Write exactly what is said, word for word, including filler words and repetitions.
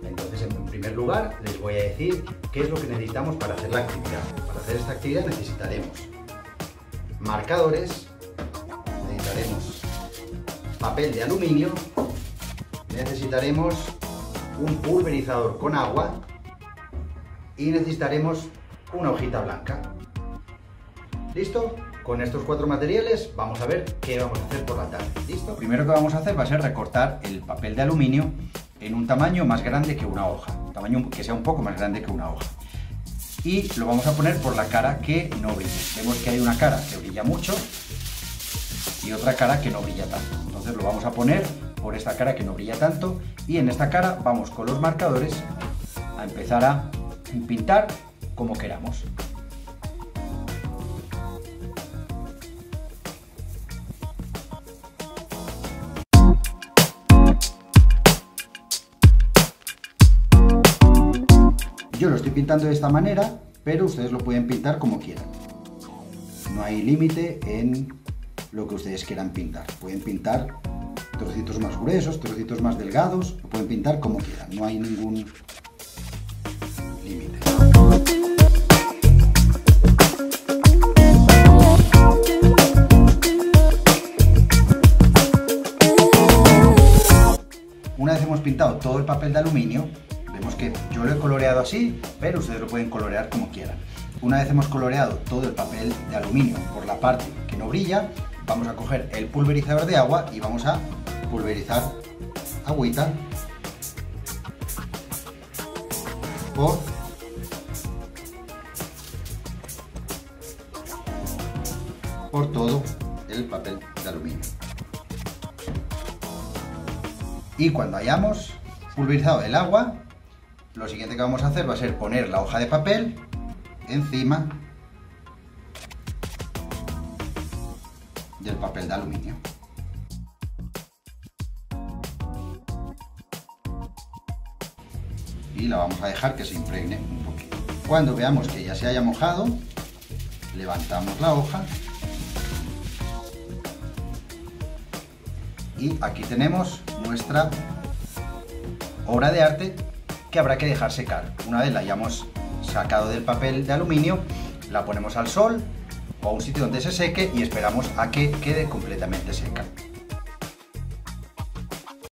Entonces, en primer lugar, les voy a decir qué es lo que necesitamos para hacer la actividad. Para hacer esta actividad necesitaremos marcadores, necesitaremos papel de aluminio, necesitaremos un pulverizador con agua y necesitaremos una hojita blanca. ¿Listo? Con estos cuatro materiales vamos a ver qué vamos a hacer por la tarde. ¿Listo? Lo primero que vamos a hacer va a ser recortar el papel de aluminio en un tamaño más grande que una hoja, un tamaño que sea un poco más grande que una hoja. Y lo vamos a poner por la cara que no brilla. Vemos que hay una cara que brilla mucho y otra cara que no brilla tanto. Entonces lo vamos a poner por esta cara que no brilla tanto y en esta cara vamos con los marcadores a empezar a pintar como queramos. Yo lo estoy pintando de esta manera, pero ustedes lo pueden pintar como quieran. No hay límite en lo que ustedes quieran pintar. Pueden pintar trocitos más gruesos, trocitos más delgados, lo pueden pintar como quieran. No hay ningún límite. Una vez hemos pintado todo el papel de aluminio, vemos que yo lo he coloreado así, pero ustedes lo pueden colorear como quieran. Una vez hemos coloreado todo el papel de aluminio por la parte que no brilla, vamos a coger el pulverizador de agua y vamos a pulverizar agüita por por todo el papel de aluminio. Y cuando hayamos pulverizado el agua, lo siguiente que vamos a hacer va a ser poner la hoja de papel encima del papel de aluminio. Y la vamos a dejar que se impregne un poquito. Cuando veamos que ya se haya mojado, levantamos la hoja y aquí tenemos nuestra obra de arte que habrá que dejar secar. Una vez la hayamos sacado del papel de aluminio, la ponemos al sol o a un sitio donde se seque y esperamos a que quede completamente seca.